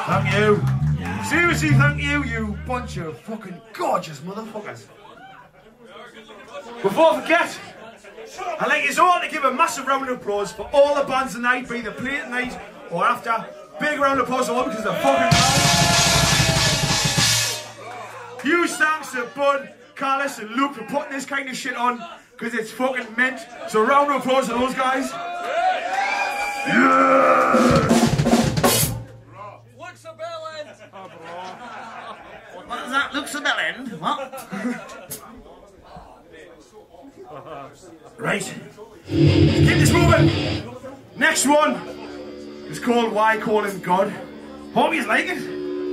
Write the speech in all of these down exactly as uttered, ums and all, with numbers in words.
Thank you. Seriously, thank you, you bunch of fucking gorgeous motherfuckers. Before I forget, I'd like you all to give a massive round of applause for all the bands tonight, be they playing tonight or after. Big round of applause to all because they're fucking loud. Huge thanks to Bud, Carlos and Luke for putting this kind of shit on because it's fucking mint. So round of applause to those guys. Yeah! Looks a bell end. What is that? Looks a bell end? What? Right. Keep this moving. Next one is called Why Call Him God. Hope you like it.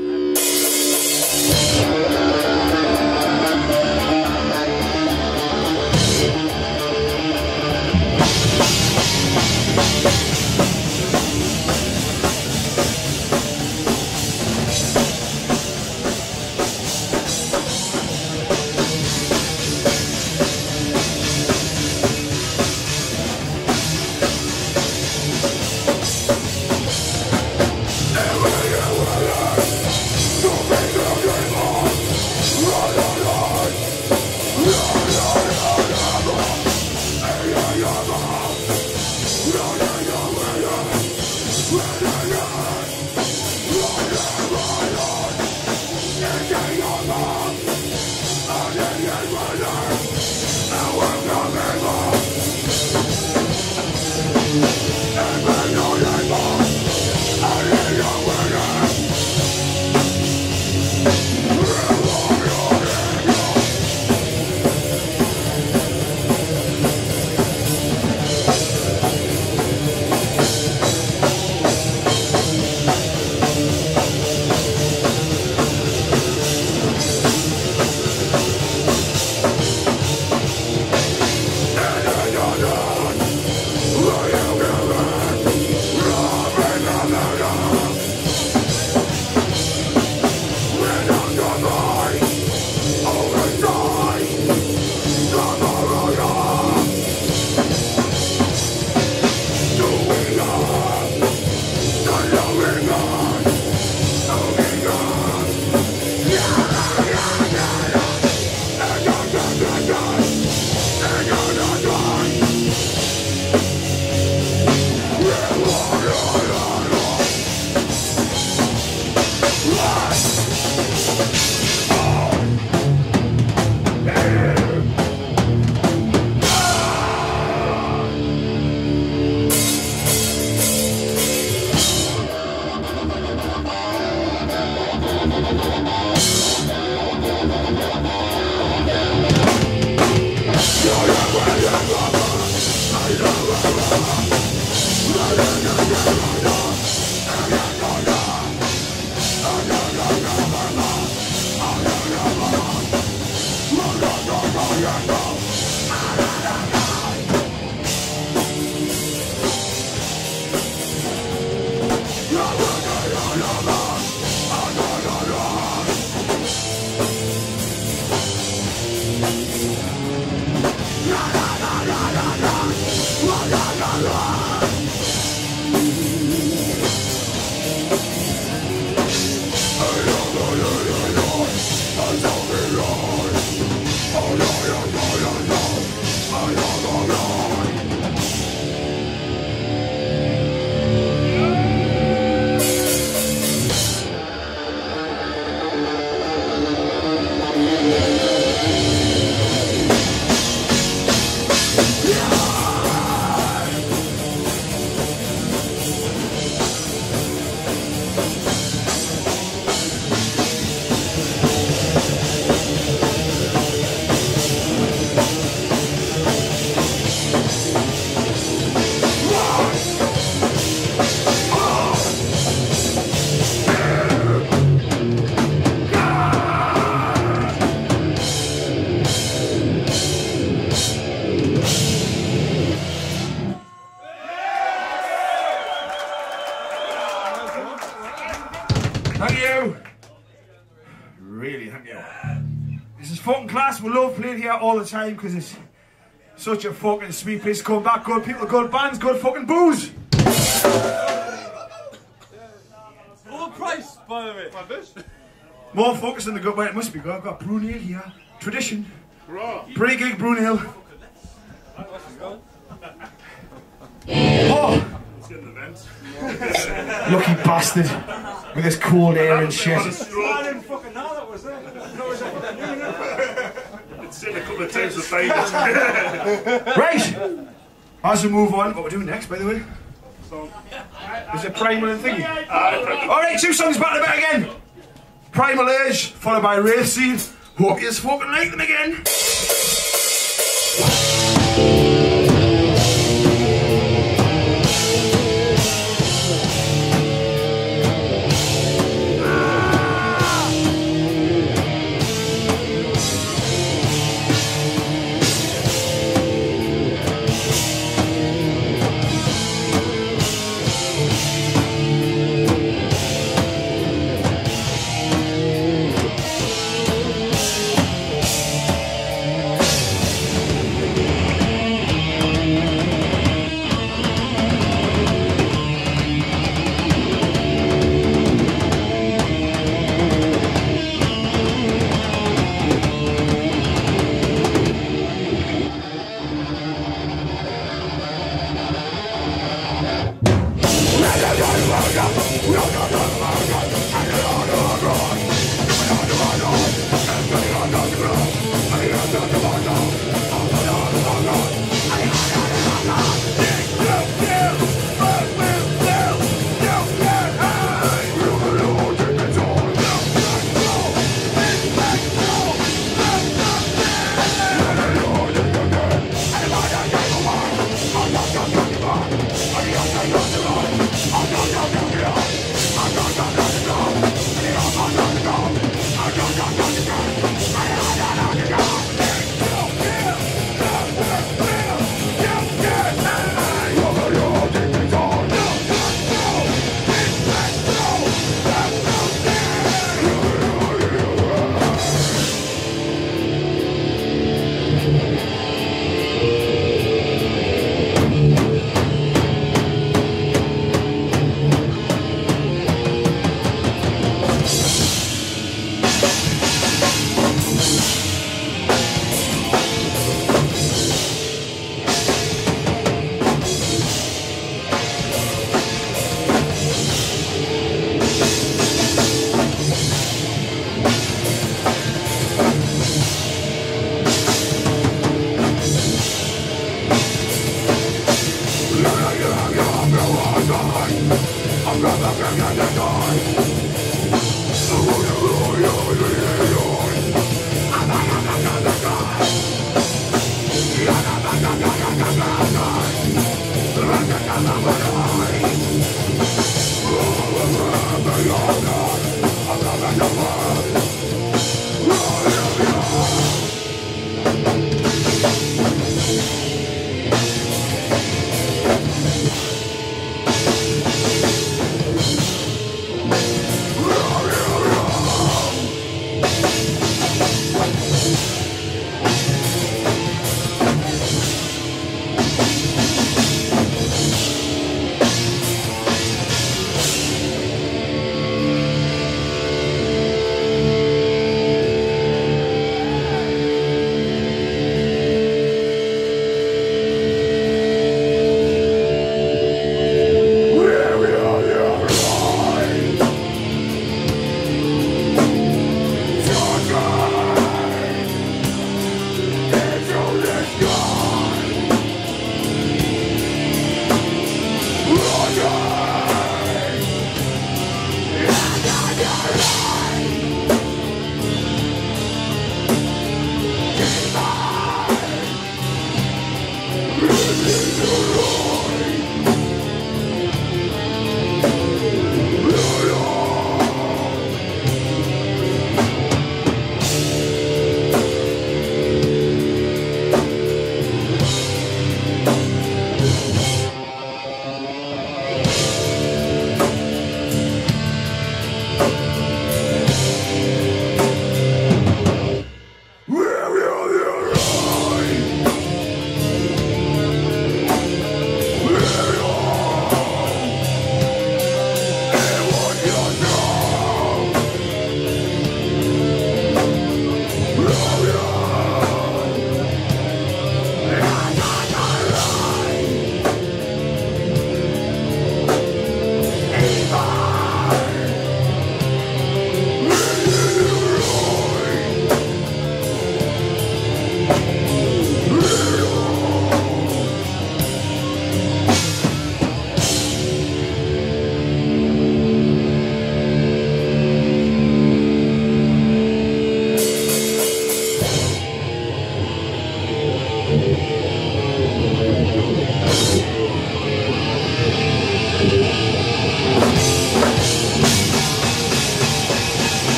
Thank you. Really, thank you. This is fucking class. We love playing here all the time because it's such a fucking sweet place to come back. Good people, good bands, good fucking booze. Overpriced. More focus on the gut. Wait, it must be good. I've got Brunel here. Tradition. Pre-gig Brunel. Oh! Lucky bastard. With this cold air and shit. I didn't fucking know that was there. It's in a couple of times of famous. Right! As we move on, what we're doing next, by the way? Is it Primal and Thingy? Alright, two songs back to back again. Primal Age, followed by Wraith Seed. Hope you fucking like them again.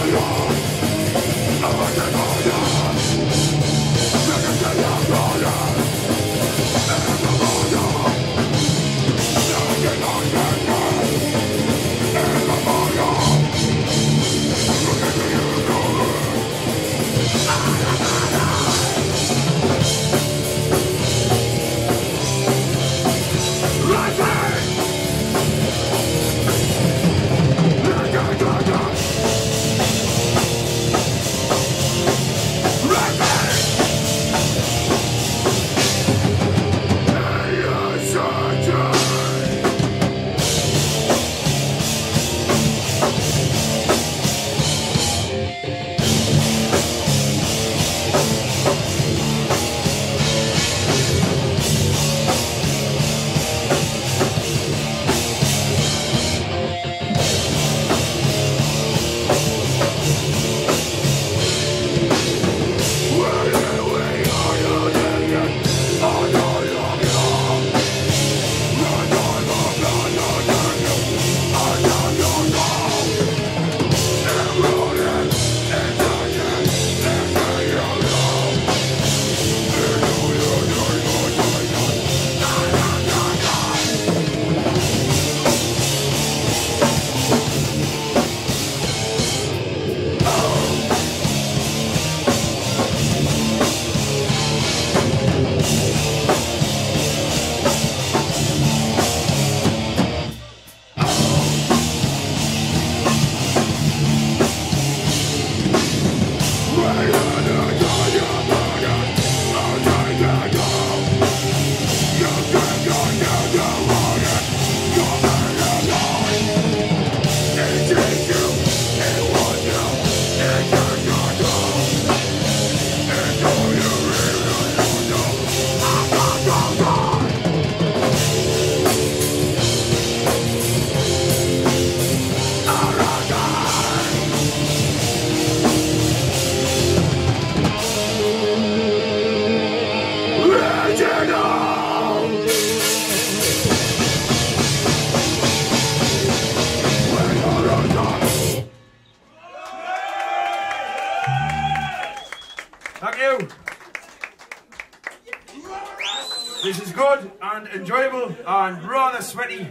This is good and enjoyable and rather sweaty.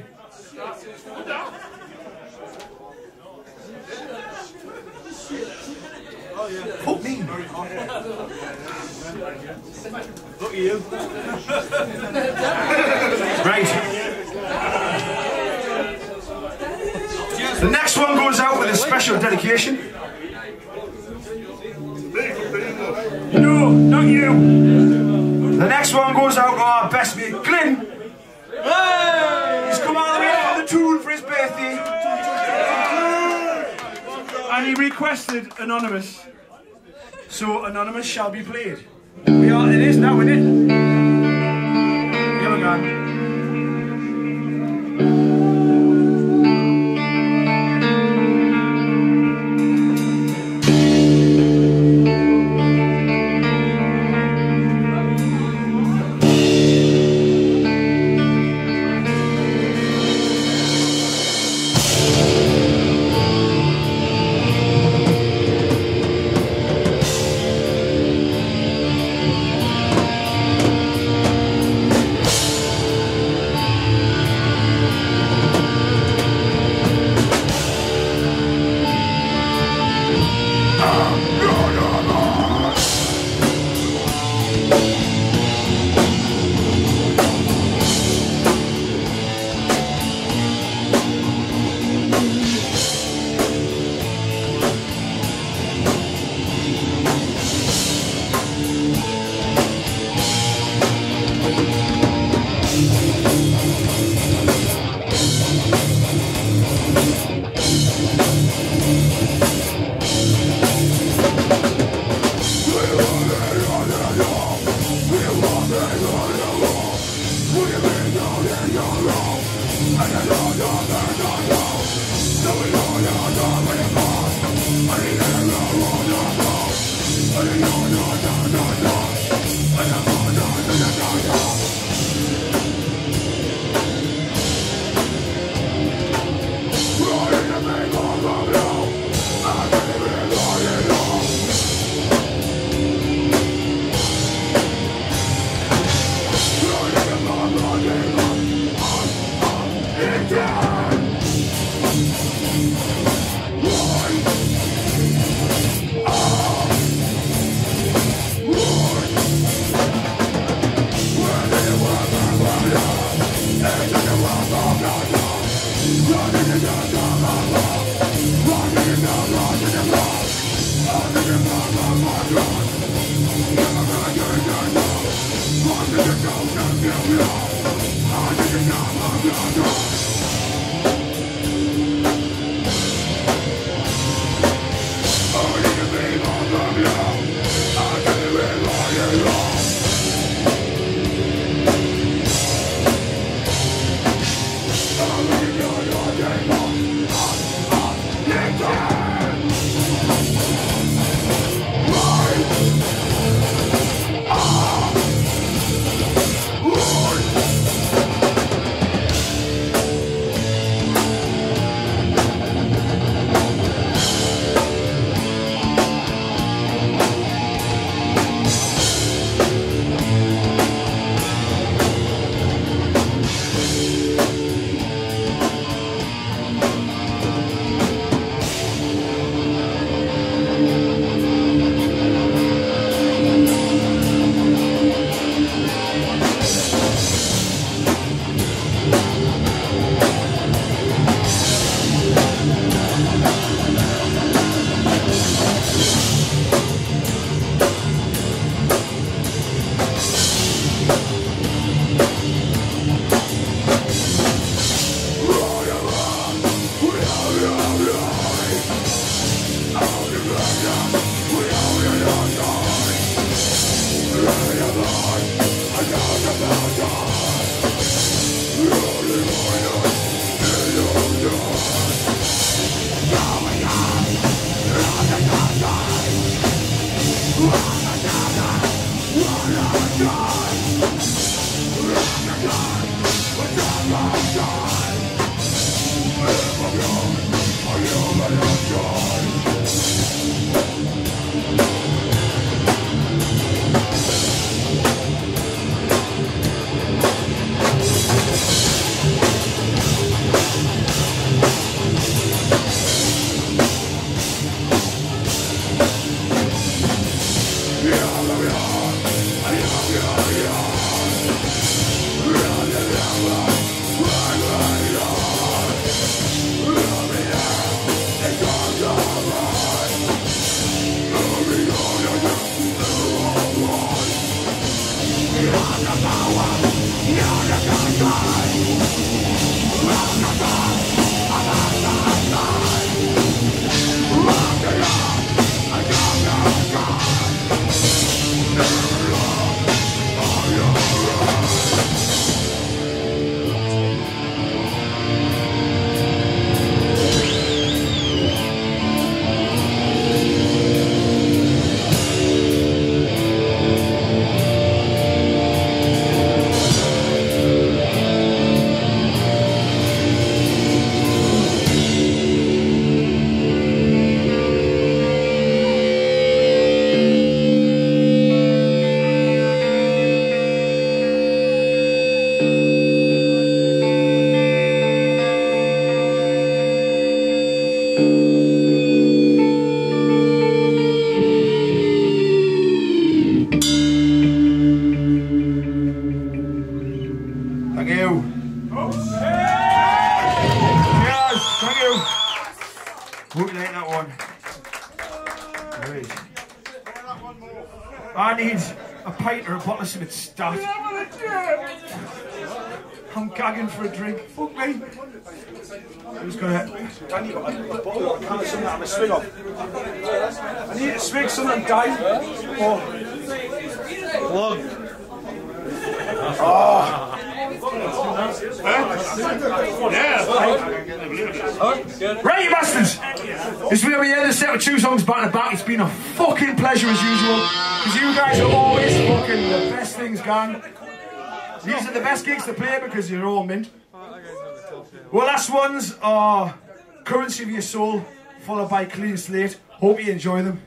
Oh yeah. Fuck me. Look at you. Right. The next one goes out with a special dedication. No, not you. The next one goes out to our best mate, Glyn. Hey! He's come all the way from the Tool for his birthday. And he requested Anonymous. So Anonymous shall be played. We are, it is now, isn't it? Here we go. I need a pint or a bottle of something stat. I'm gagging for a drink. Fuck me. Who's got it? Danny got a bottle of can of something I'm a swig of. I need to swig something down. Oh. Plug. Oh. Yeah. Right, you bastards. It's going to be the end of the set with two songs back to back. It's been a fucking pleasure as usual. Because you guys are always fucking the best things going. These are the best gigs to play because you're all mint. Well, last ones are Currency of Your Soul, followed by Clean Slate. Hope you enjoy them.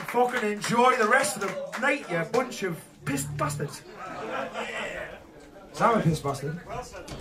Fucking enjoy the rest of the night, you bunch of pissed bastards. Is that a piss bastard?